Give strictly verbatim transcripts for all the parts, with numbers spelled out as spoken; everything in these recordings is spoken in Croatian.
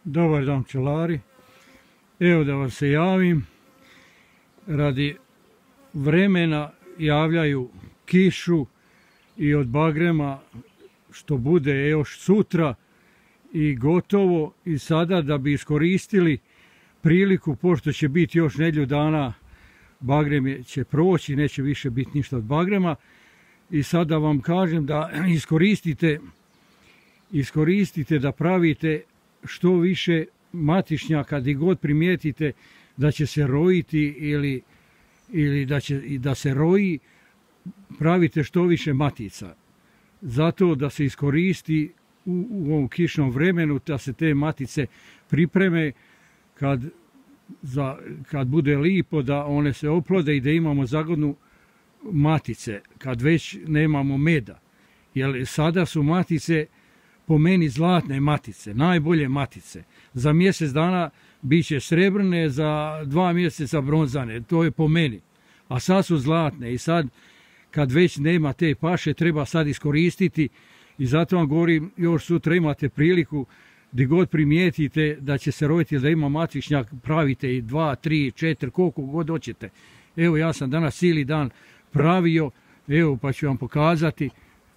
Dobar dan pčelari, evo da vam se javim, radi vremena javljaju kišu i od bagrema što bude još sutra i gotovo, i sada da bi iskoristili priliku, pošto će biti još nedjelju dana, bagrem će proći, neće više biti ništa od bagrema, i sada vam kažem da iskoristite, iskoristite da pravite što više matišnjaka, gdje god primijetite da će se rojiti ili, ili da, će, da se roji, pravite što više matica. Zato da se iskoristi u, u ovom kišnom vremenu, da se te matice pripreme kad, za, kad bude lipo, da one se oplode i da imamo zagodnu matice, kad već nemamo meda. Jer sada su matice po meni zlatne matice, najbolje matice. Za mjesec dana bit će srebrne, za dva mjeseca bronzane, to je po meni. A sad su zlatne i sad kad već nema te paše treba sad iskoristiti, i zato vam govorim, još sutra imate priliku gdje god primijetite da će se roditi, da ima matičnjak, pravite i dva, tri, četiri, koliko god hoćete. Evo ja sam danas cijeli dan pravio, evo pa ću vam pokazati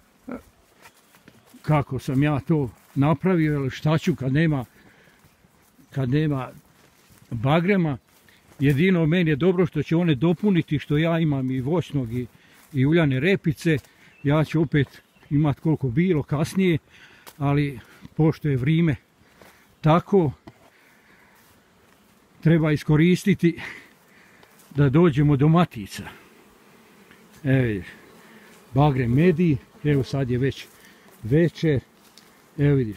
kako sam ja to napravio, ili šta ću kad nema, kad nema bagrema. Jedino meni je dobro što će one dopuniti, što ja imam i voćnog i, i uljane repice. Ja ću opet imati koliko bilo kasnije, ali pošto je vrijeme tako, treba iskoristiti da dođemo do matica. Evo, bagrem medi, evo sad je već večer, evo vidiš.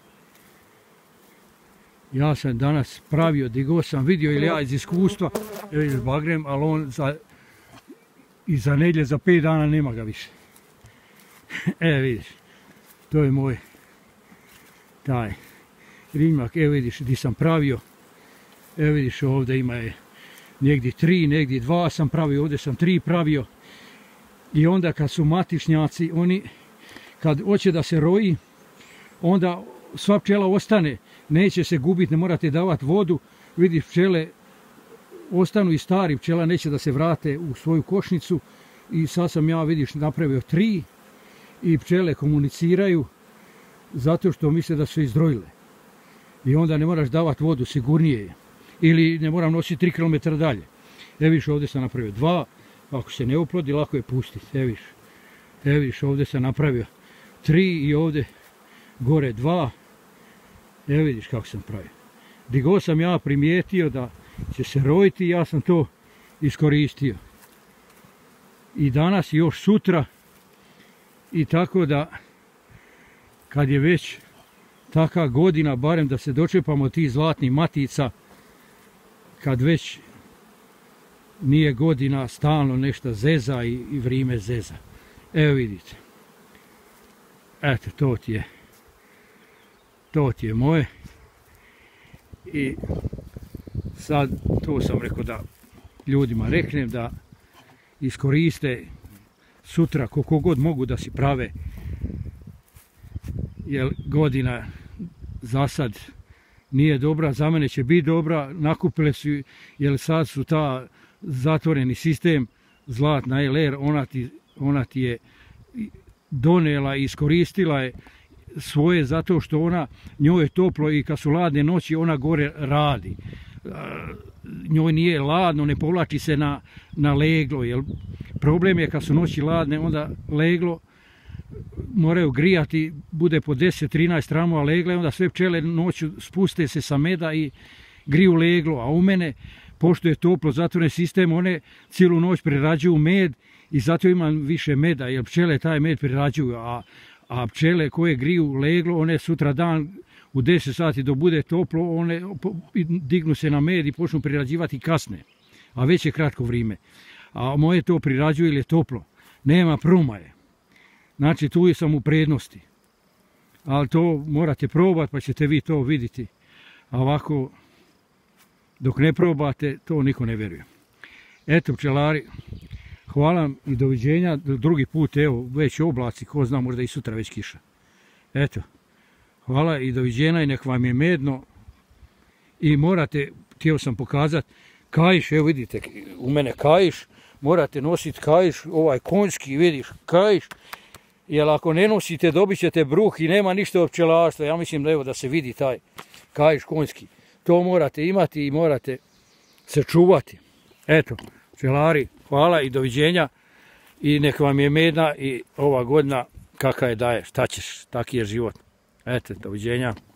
Ja sam danas pravio gdje god sam vidio, ili ja iz iskustva, evo vidiš bagrem, ali on za, i za nedjelje, za pet dana nema ga više. Evo vidiš, to je moj taj rimljak, evo vidiš gdje sam pravio, evo vidiš ovdje ima je negdje tri, negdje dva sam pravio, ovdje sam tri pravio. I onda kad su matišnjaci, oni kad hoće da se roji, onda sva pčela ostane, neće se gubiti, ne morate davati vodu. Vidiš, pčele ostanu i stari, pčela neće da se vrate u svoju košnicu. I sad sam ja, vidiš, napravio tri i pčele komuniciraju zato što misle da su izdrojile. I onda ne moraš davati vodu, sigurnije je. Ili ne moram nositi tri kilometra dalje. Evo vidiš, ovdje sam napravio dva, ako se ne oplodi, lako je pustiti. Evo vidiš, evo vidiš, ovdje sam napravio tri i ovdje gore dva. Evo vidiš kako sam pravio. Gdje god sam ja primijetio da će se rojiti, ja sam to iskoristio. I danas i još sutra. I tako da kad je već taka godina, barem da se dočepamo tih zlatnih matica, kad već nije godina stalno nešto zeza i, i vrijeme zeza. Evo vidite. Eto, to ti je. To ti je moje. I sad to sam rekao da ljudima reknem da iskoriste sutra koliko god mogu da si prave. Jer godina za sad nije dobra, za mene će biti dobra, nakupile su, jer sad su ta zatvoreni sistem, zlatna el er, ona ti, ona ti je donela i iskoristila je svoje, zato što ona, njoj je toplo i kad su ladne noći ona gore radi. Njoj nije ladno, ne povlači se na, na leglo, jer problem je kad su noći ladne, onda leglo moraju grijati, bude po deset trinaest tramova legla i onda sve pčele noću spuste se sa meda i griju leglo, a u mene, pošto je toplo, zatvoren sistem, one cijelu noć prerađuju med i zato imam više meda, jer pčele taj med prerađuju, a, a pčele koje griju leglo, one sutra dan u deset sati dok bude toplo, one dignu se na med i počnu prerađivati kasne, a već je kratko vrijeme. A moje to prirađuju jer je toplo, nema promaje. Znači tu sam u prednosti, ali to morate probati pa ćete vi to vidjeti, a ovako dok ne probate to niko ne vjeruje. Eto pčelari, hvala i doviđenja, drugi put, evo već oblaci, ko zna možda i sutra već kiša. Eto, hvala i doviđenja i nek vam je medno, i morate, htio sam pokazati, kaiš, evo vidite, u mene kaiš, morate nositi kaiš, ovaj konjski, vidiš, kaiš, jer ako ne nosite dobit ćete bruh i nema ništa od pčelarstva. Ja mislim da evo da se vidi taj kaiš konjski. To morate imati i morate se čuvati. Eto, pčelari, hvala i doviđenja i nek vam je medna i ova godina kakva je daje, šta ćeš, taki je život. Eto, doviđenja.